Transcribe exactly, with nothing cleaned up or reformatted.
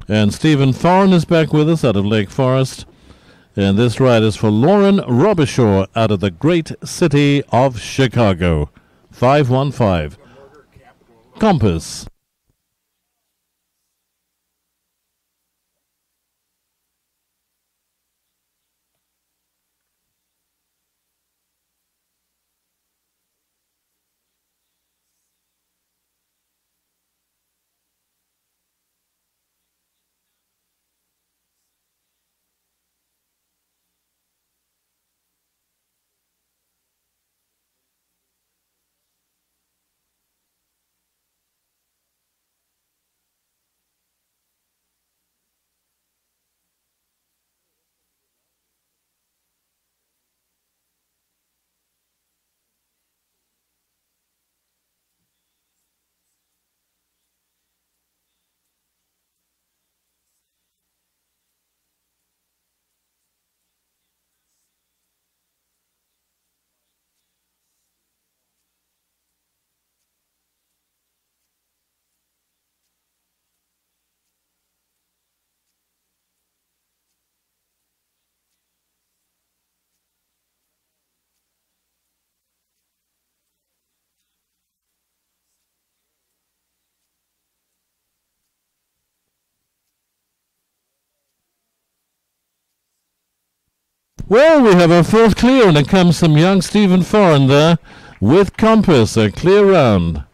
And Stephen Foran is back with us out of Lake Forest. And this ride is for Lauren Robichaud out of the great city of Chicago. five one five. Compass. Well, we have our fourth clear, and it comes from young Stephen Foran there with Compass, a clear round.